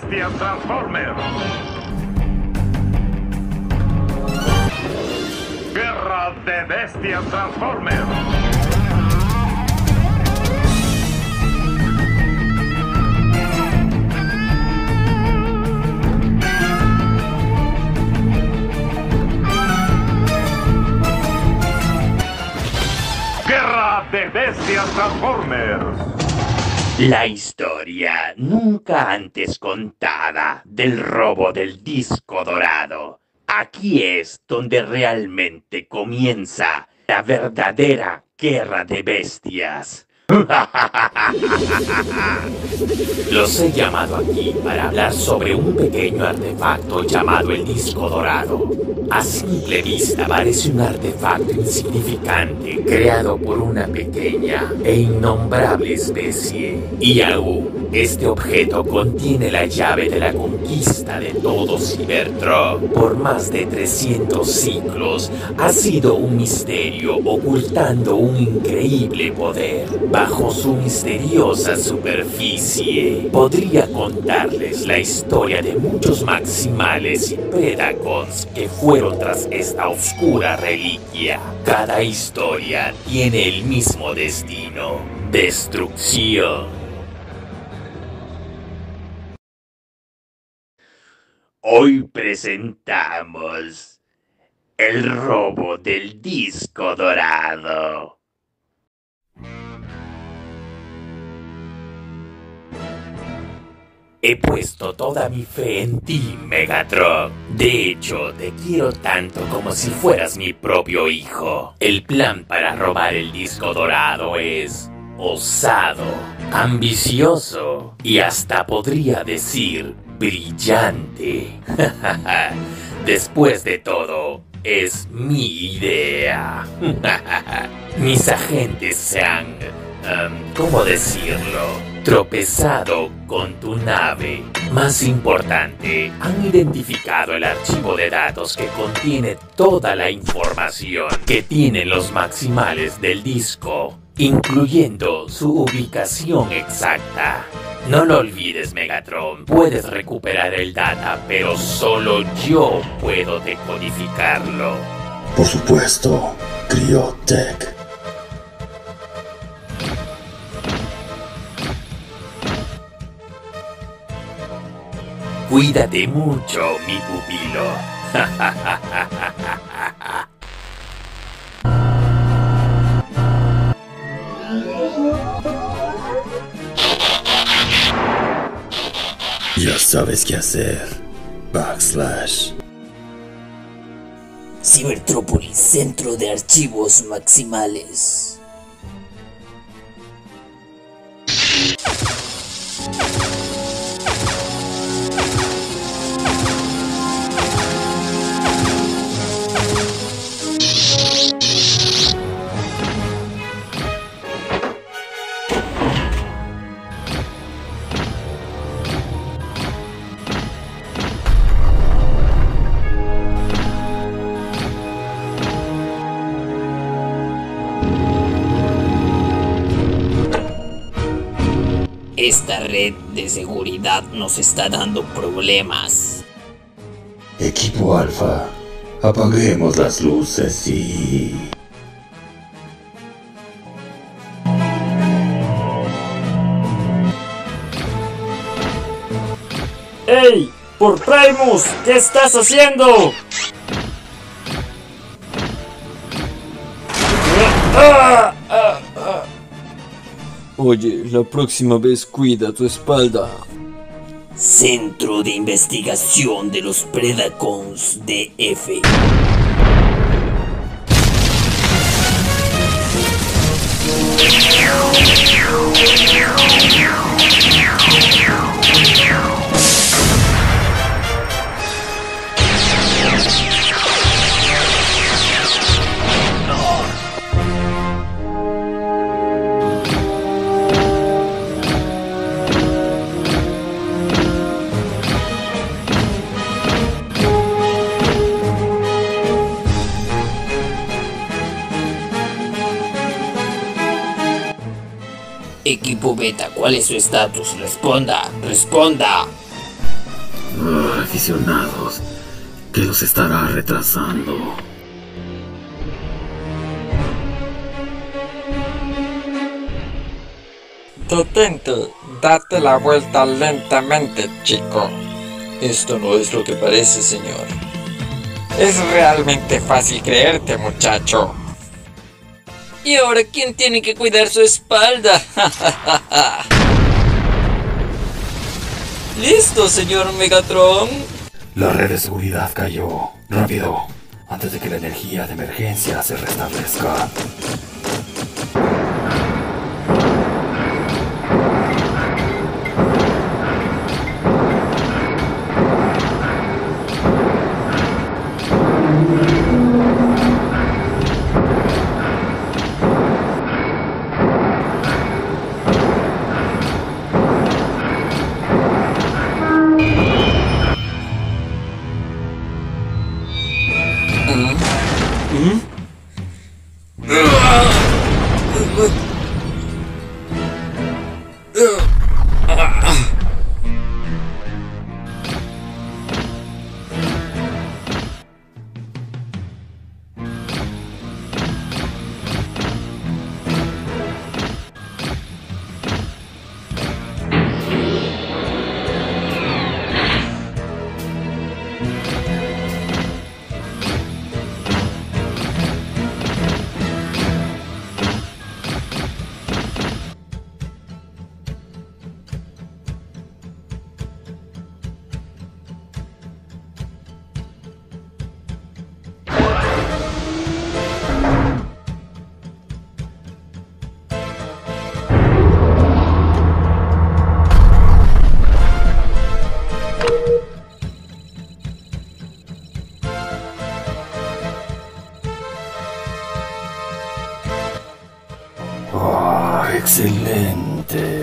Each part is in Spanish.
bestias Transformers. Guerra de bestias Transformers. Guerra de bestias Transformers. La historia nunca antes contada del robo del disco dorado. Aquí es donde realmente comienza la verdadera guerra de bestias. Los he llamado aquí para hablar sobre un pequeño artefacto llamado el disco dorado. A simple vista parece un artefacto insignificante creado por una pequeña e innombrable especie. Y aún, este objeto contiene la llave de la conquista de todo Cybertron. Por más de 300 siglos ha sido un misterio ocultando un increíble poder bajo su misteriosa superficie. Podría contarles la historia de muchos Maximales y Predacons que fueron tras esta oscura reliquia. Cada historia tiene el mismo destino: destrucción. Hoy presentamos el robo del disco dorado. He puesto toda mi fe en ti, Megatron. De hecho, te quiero tanto como si fueras mi propio hijo. El plan para robar el disco dorado es osado, ambicioso y hasta podría decir brillante. Después de todo, es mi idea. Mis agentes se han, ¿cómo decirlo?, tropezado con tu nave. Más importante, han identificado el archivo de datos que contiene toda la información que tienen los Maximales del disco, incluyendo su ubicación exacta. No lo olvides, Megatron, puedes recuperar el data, pero solo yo puedo decodificarlo. Por supuesto, Cryotech. Cuídate mucho, mi pupilo. Ya sabes qué hacer. Backslash. Cybertrópolis, centro de archivos Maximales. Esta red de seguridad nos está dando problemas. Equipo Alfa, apaguemos las luces y... ¡Ey! ¡Por Primus! ¿Qué estás haciendo? Oye, la próxima vez cuida tu espalda. Centro de Investigación de los Predacons DF. Equipo Beta, ¿cuál es su estatus? Responda, responda. Aficionados, ¿qué los estará retrasando? Detente, date la vuelta lentamente, chico. Esto no es lo que parece, señor. Es realmente fácil creerte, muchacho. ¿Y ahora quién tiene que cuidar su espalda? ¡Listo, señor Megatron! La red de seguridad cayó. Rápido, antes de que la energía de emergencia se restablezca. ¡Excelente!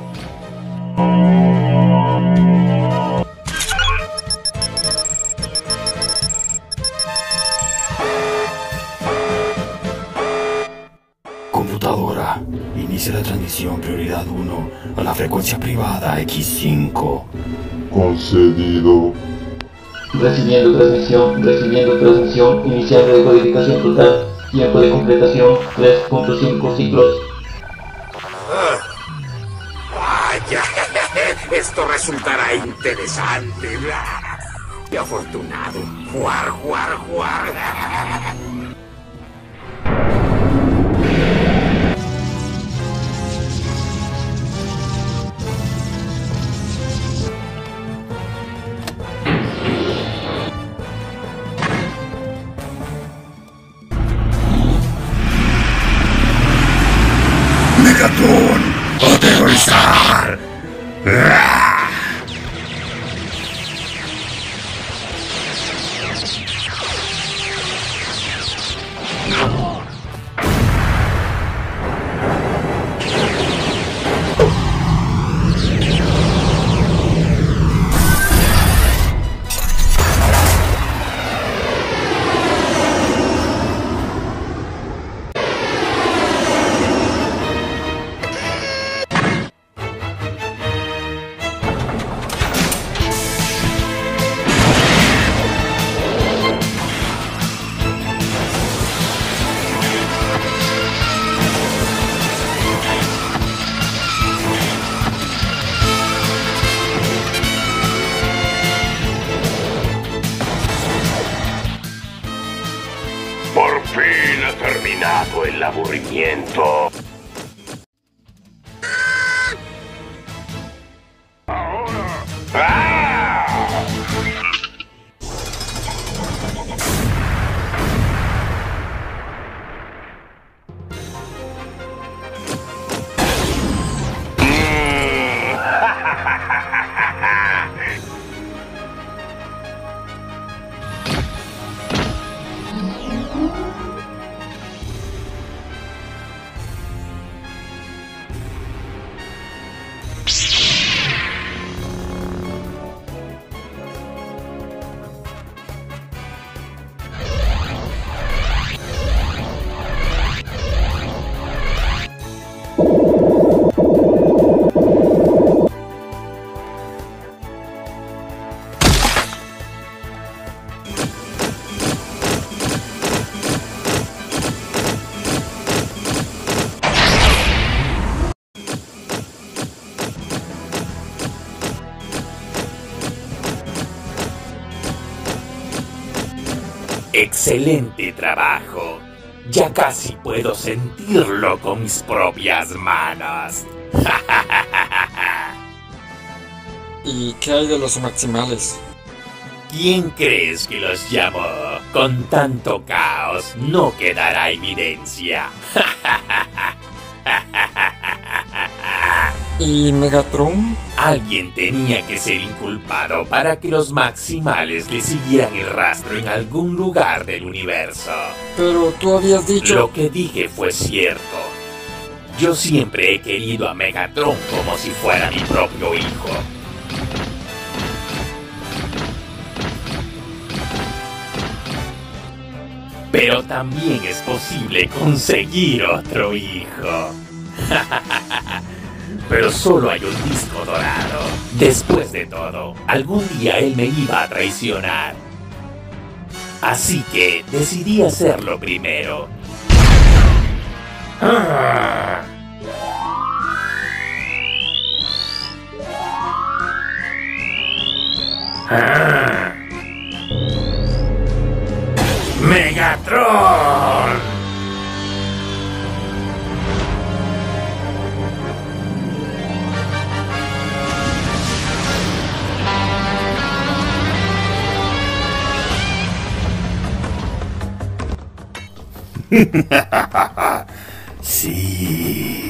Computadora, inicia la transmisión prioridad 1 a la frecuencia privada X5. Concedido. Recibiendo transmisión, iniciando decodificación total, tiempo de completación 3.5 ciclos. Vaya, esto resultará interesante. ¡Qué afortunado! ¡Juar! ¡Megatron! ¡Aterrorizar! Por fin ha terminado el aburrimiento. Ahora. ¡Ah! Excelente trabajo. Ya casi puedo sentirlo con mis propias manos. ¿Y qué hay de los maximales? ¿Quién crees que los llamó? Con tanto caos no quedará evidencia. ¿Y Megatron? Alguien tenía que ser inculpado para que los maximales le siguieran el rastro en algún lugar del universo. Pero tú habías dicho... Lo que dije fue cierto. Yo siempre he querido a Megatron como si fuera mi propio hijo. Pero también es posible conseguir otro hijo. Pero solo hay un disco dorado. Después de todo, algún día él me iba a traicionar. Así que decidí hacerlo primero. ¡Megatron! Sí.